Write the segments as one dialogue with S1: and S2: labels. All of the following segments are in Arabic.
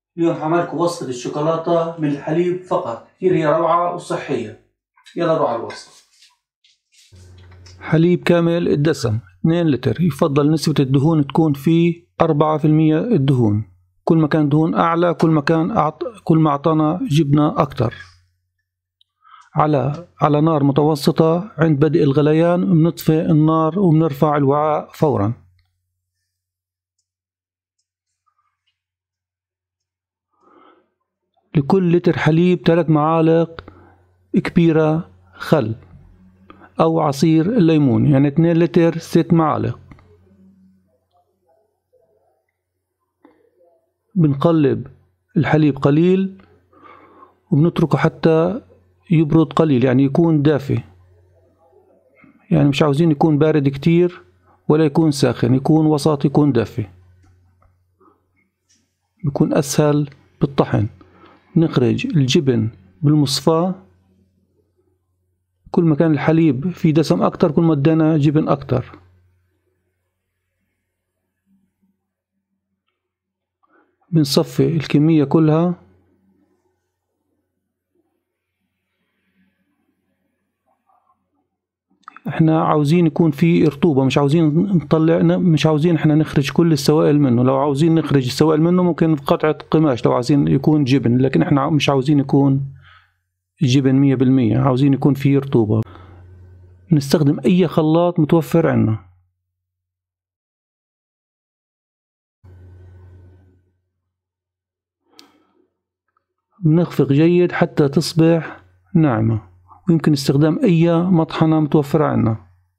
S1: اليوم حعملكم وصفة الشوكولاتة من الحليب فقط، كثير هي روعة وصحية. يلا نروح على الوصفة.
S2: حليب كامل الدسم 2 لتر، يفضل نسبة الدهون تكون فيه 4% الدهون. كل ما كان دهون أعلى كل ما أعطانا جبنة أكتر. على نار متوسطة. عند بدء الغليان بنطفئ النار وبنرفع الوعاء فورا. لكل لتر حليب 3 معالق كبيرة خل أو عصير الليمون، يعني 2 لتر 6 معالق. بنقلب الحليب قليل وبنتركه حتى يبرد قليل، يعني يكون دافي، يعني مش عاوزين يكون بارد كتير ولا يكون ساخن، يكون وسط، يكون دافي، بيكون أسهل بالطحن. نخرج الجبن بالمصفاة. كل ما كان الحليب فيه دسم أكتر كل ما ادينا جبن أكتر. بنصفي الكمية كلها. احنا عاوزين يكون في رطوبة، مش عاوزين مش عاوزين احنا نخرج كل السوائل منه. لو عاوزين نخرج السوائل منه ممكن قطعة قماش لو عاوزين يكون جبن، لكن احنا مش عاوزين يكون جبن 100%، عاوزين يكون فيه رطوبة. نستخدم أي خلاط متوفر عندنا. بنخفق جيد حتى تصبح ناعمة، ويمكن استخدام أي مطحنة متوفرة عندنا.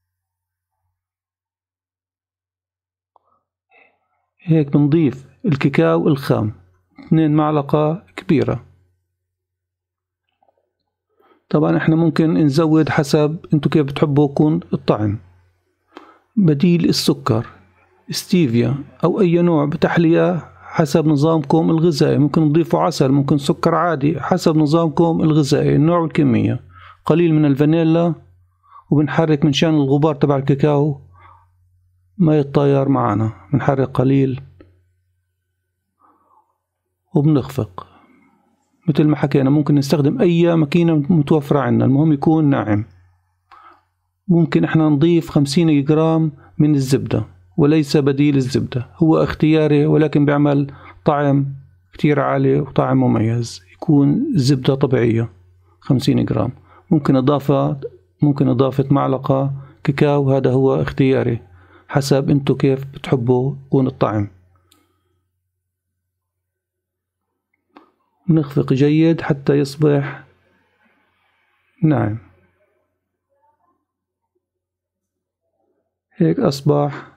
S2: هيك بنضيف الكاكاو الخام 2 معلقة كبيرة. طبعا احنا ممكن نزود حسب انتو كيف بتحبوا يكون الطعم. بديل السكر، ستيفيا أو أي نوع بتحلية حسب نظامكم الغذائي. ممكن نضيفوا عسل، ممكن سكر عادي، حسب نظامكم الغذائي، النوع والكمية. قليل من الفانيلا، وبنحرك من شان الغبار تبع الكاكاو ما يتطاير معنا. بنحرك قليل وبنخفق مثل ما حكينا. ممكن نستخدم أي ماكينة متوفرة عندنا، المهم يكون ناعم. ممكن احنا نضيف 50 جرام من الزبدة وليس بديل الزبدة، هو اختياري ولكن بيعمل طعم كتير عالي وطعم مميز. يكون زبدة طبيعية 50 جرام. ممكن إضافة معلقة كاكاو، هذا هو اختياري حسب انتو كيف بتحبوا يكون الطعم. نخفق جيد حتى يصبح ناعم. هيك أصبح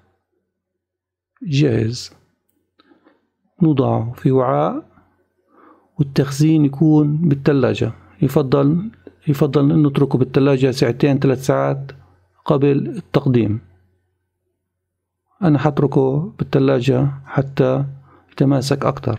S2: جاهز. نوضعه في وعاء، والتخزين يكون بالثلاجة. يفضل أن نتركه بالثلاجة 2 3 ساعات قبل التقديم. أنا حتركه بالثلاجة حتى يتماسك أكتر.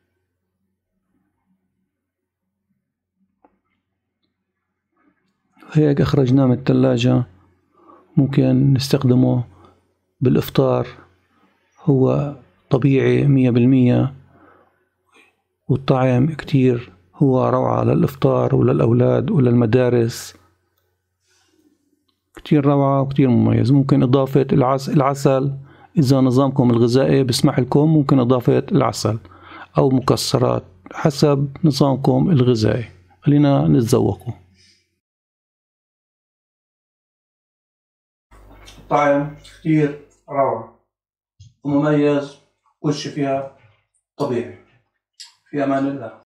S2: هيك أخرجناه من الثلاجة. ممكن نستخدمه بالإفطار، هو طبيعي 100%، والطعم كتير هو روعة للإفطار وللأولاد وللمدارس. كتير روعة وكتير مميز. ممكن إضافة العسل إذا نظامكم الغذائي بسمح لكم، ممكن إضافة العسل أو مكسرات حسب نظامكم الغذائي. خلينا نتذوقه.
S1: طعم كتير روعة ومميز، كل شي فيها طبيعي. في أمان الله.